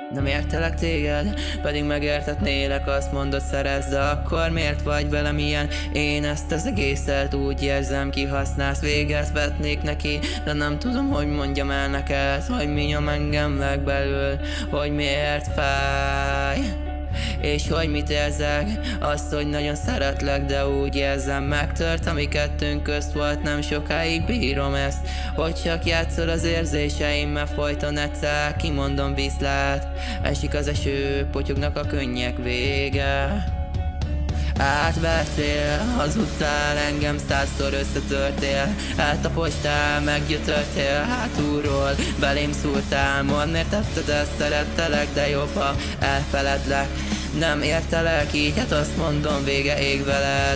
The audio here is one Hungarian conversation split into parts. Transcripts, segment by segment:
Nem értelek téged, pedig megértetnélek. Azt mondod szerezd, de akkor miért vagy velem ilyen? Én ezt az egészet úgy érzem, kihasználsz, véget vetnék neki, de nem tudom, hogy mondjam el neked, hogy mi nyom engem legbelül, hogy miért fáj, és hogy mit érzek. Azt, hogy nagyon szeretlek, de úgy érzem, megtört, ami kettőnk közt volt. Nem sokáig bírom ezt, hogy csak játszol az érzéseimmel. Folyton egyszer kimondom viszlát, esik az eső, potyognak a könnyek vége. Átvertél, hazudtál, engem 100-szor összetörtél. Eltapostál, meggyötörtél, hátulról belém szúrtál. Mondd, miért tetted ezt, szerettelek, de jobb, ha elfeledlek. Nem értelek így, hát azt mondom, vége ég veled.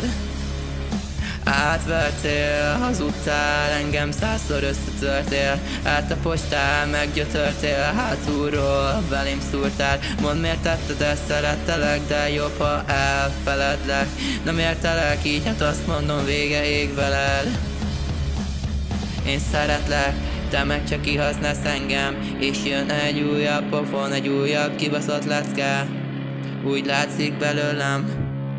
Átvertél, hazudtál, engem 100-szor összetörtél. Eltapostál, meggyötörtél, hátulról belém szúrtál. Mondd, miért tetted ezt, szerettelek, de jobb, ha elfeledlek. Nem értelek így, hát azt mondom, vége ég veled. Én szeretlek, te meg csak kihasználsz engem, és jön egy újabb pofon, egy újabb kibaszott lecke. Úgy látszik belőlem.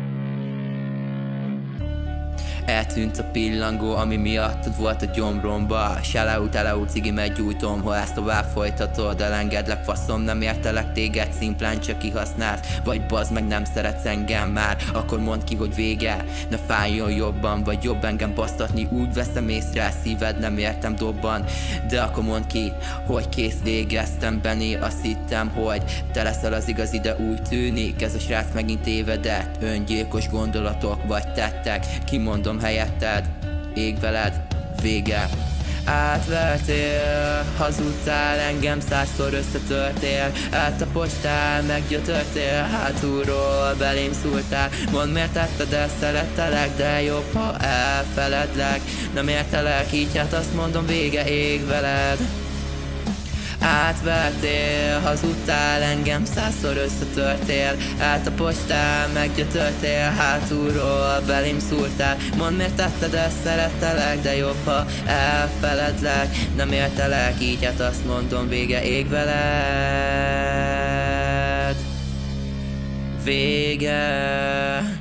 Eltűnt a pillangó, ami miattad volt a gyomromba. Shoutout, cigi, meggyújtom, ha ezt tovább folytatod. Elengedlek, faszom, nem értelek téged, szimplán csak kihasználsz. Vagy bazd meg, nem szeretsz engem már, akkor mondd ki, hogy vége. Ne fájjon jobban, vagy jobb engem basztatni. Úgy veszem észre, szíved nem értem dobban. De akkor mondd ki, hogy kész, végeztem, Benni. Azt hittem, hogy te leszel az igazi, de úgy tűnik ez a srác megint tévedett. Öngyilkos gondolatok vagy tettek, kimondom helyetted, ég veled, vége. Átvertél, hazudtál, engem 100-szor összetörtél. Eltapostál, meggyötörtél, hátulról belém szúrtál. Mondd, miért tetted ezt, szerettelek, de jobb, ha elfeledlek. Nem értelek így, hát azt mondom, vége ég veled. Átvertél, hazudtál, engem 100-szor összetörtél. Eltapostál, meggyötörtél, hátulról belém szúrtál. Mondd, miért tetted ezt, szerettelek, de jobb, ha elfeledlek. Nem értelek így, hát azt mondom, vége ég veled. Vége.